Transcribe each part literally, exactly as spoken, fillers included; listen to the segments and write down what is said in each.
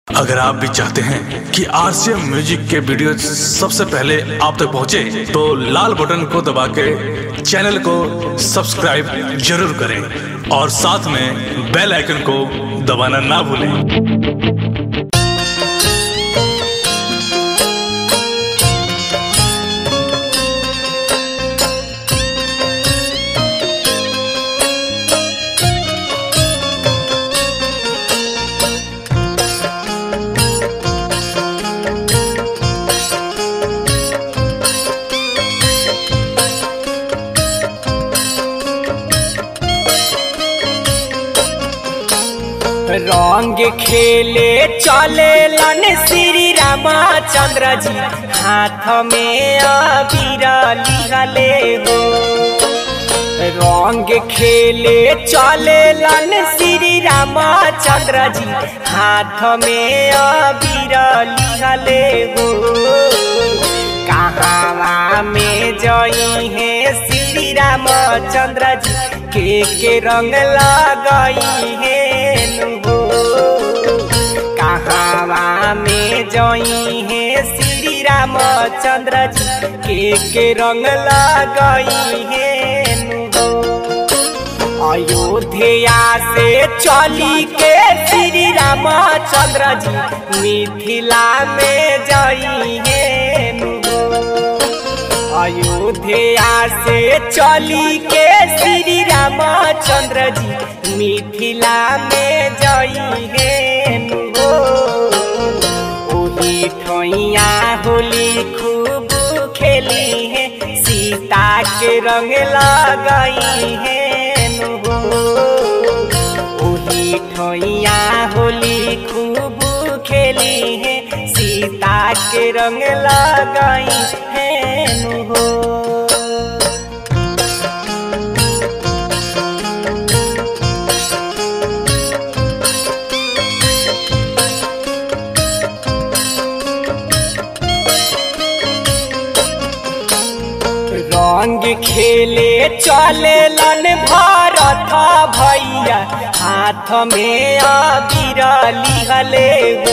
अगर आप भी चाहते हैं कि आरसीएम म्यूजिक के वीडियो सबसे पहले आप तक पहुंचे, तो लाल बटन को दबा के चैनल को सब्सक्राइब जरूर करें और साथ में बेल आइकन को दबाना ना भूलें। रंग खेले चले लन श्री रामचंद्र जी, हाथ में अबीर लिहले हो। रंग खेले चले लन श्री रामचंद्र जी, हाथ में अबीर लिहले हो। कहाँ में जई है श्री रामचंद्र जी, के के रंग लगाई है कहाँ में जई है श्री रामचंद्र जी, के के रंग लगाई है। अयोध्या से चली के श्री रामचंद्र जी, मिथिला में जई है। अयोध्या से चली के श्री रामचंद्र जी, मिथिला में जई है। ओही ठोइया होली खूब खेली है, सीता के रंग लगाई है। ओही ठोइया होली खूब खेली है, सीता के रंग लगाई है। रंग खेले चले लन भरत भैया, हाथ में अबीर लिहले हो।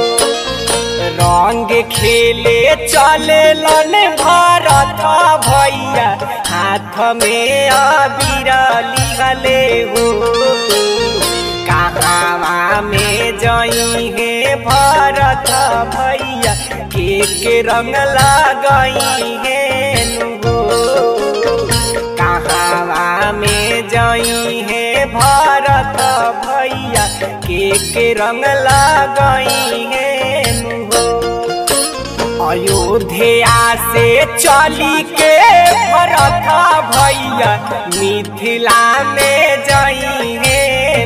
रंग खेले चले लन भरत भैया, हाथ में अबीर लिहले हो। कहाँ में जई है भरत भैया, के के रंग लगाई है। कहाँ में जई है भरत भैया, के के रंग लगाई है। अयोध्या से चली के भरत भैया, मिथिला में जई है।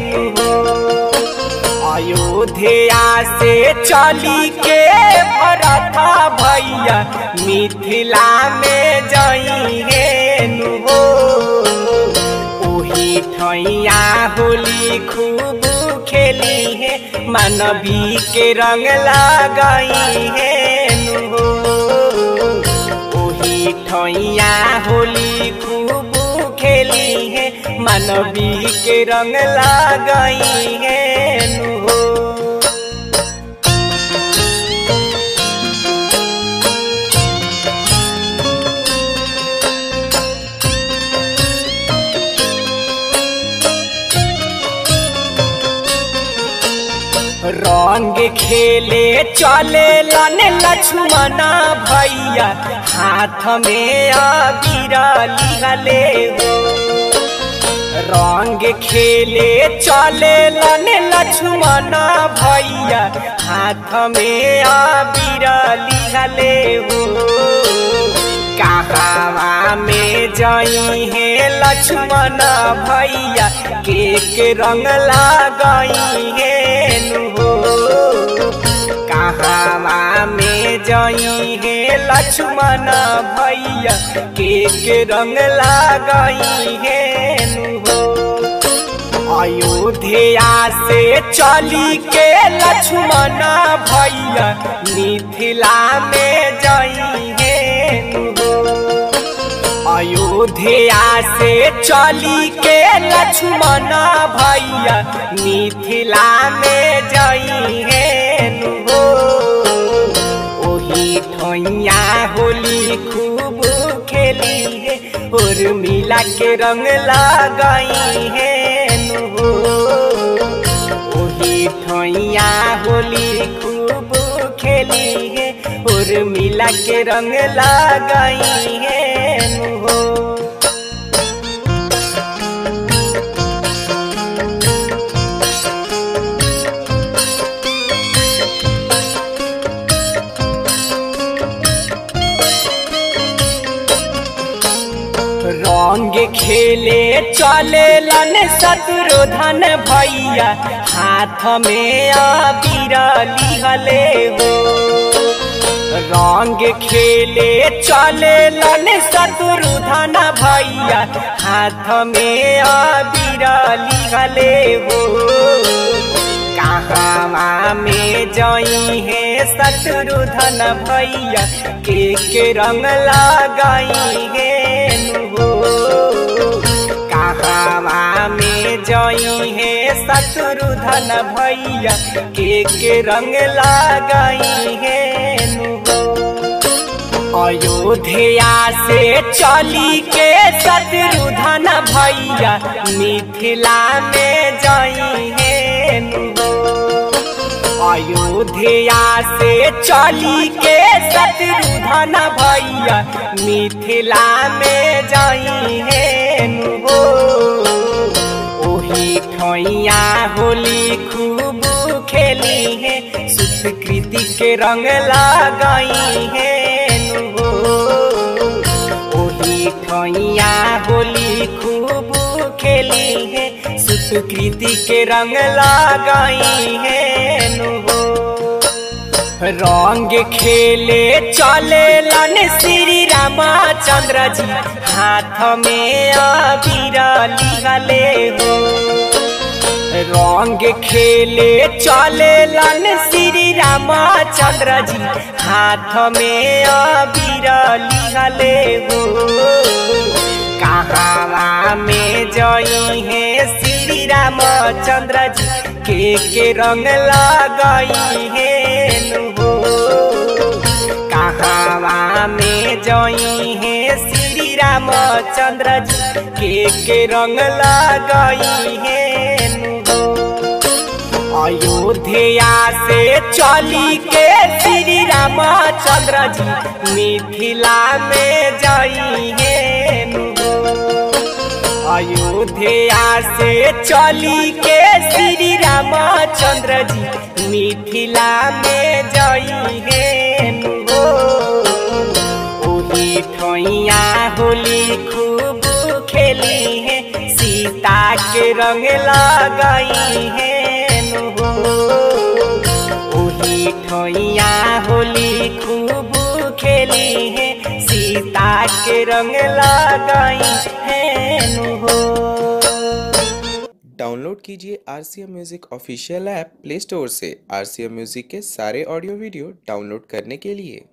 अयोध्या से चली के भरत भैया, मिथिला में जई है। ओही ठैया होली खूब खेली है, मानवी के रंग लगाई है। ओही ठैया होली खूब खेली है, मानवी के रंग लगाई है। रंग खेले चले लन लक्ष्मण भैया, हाथ में अबीर लिहले हो। रंग खेले चले लन लक्ष्मण भैया, हाथ में अबीर लिहले हो। कहाँ में जई है लक्ष्मण भैया, के के रंग लगाई है। कहाँ में जई है लक्ष्मण भैया, के के रंग लगाई है। अयोध्या से चली के लक्ष्मण भैया, मिथिला में जई है। अयोध्या से चली के लक्ष्मण भैया मिथिला में जई है। उर्मिला के रंग लगाई है नु ओही ठैया होली खूब खेली है उर्मिला के रंग लगाई है नु रंग खेले चले लन शत्रुधन भैया हाथ में अबीर लिहले हो रंग खेले चले लन शत्रुधन भैया हाथ में अबीर लिहले हो कहाँ में जई है शत्रुधन भैया के के रंग लगाई है कहाँ में जई है शत्रुधन भैया के के रंग लगाई है अयोध्या से चली के शत्रुधन भैया मिथिला में जई है अयोध्या से चली के शत्रुधन भैया मिथिला में जई है नु ओही ठैया होली खूब खेली है सुकृति के रंग लगाई है नु ओही ठैया होली खूब खेली है सुकृति के रंग लगाई है नु रंग खेले चले लन श्री रामचंद्र जी हाथ में अबीर लिहले हो रंग खेले चले लन श्री रामचंद्र जी हाथ में अबीर लिहले हो कहाँ में जई है श्री रामचंद्र जी के के रंग लगाई है नु कहाँ में जई है श्री रामचंद्र जी के के रंग लगाई है नु अयोध्या से चली के श्री रामचंद्र जी मिथिला में जई है नु अयोध्या से चली के श्री रामचंद्र जी मिथिला में जई है नु ओही ठैया होली खूब खेली है सीता के रंग लगाई है नु ओही ठैया होली खूब खेली है सीता के रंग लगाई है नु डाउनलोड कीजिए R C M music official app play store से। आर सी एम म्यूजिक के सारे ऑडियो वीडियो डाउनलोड करने के लिए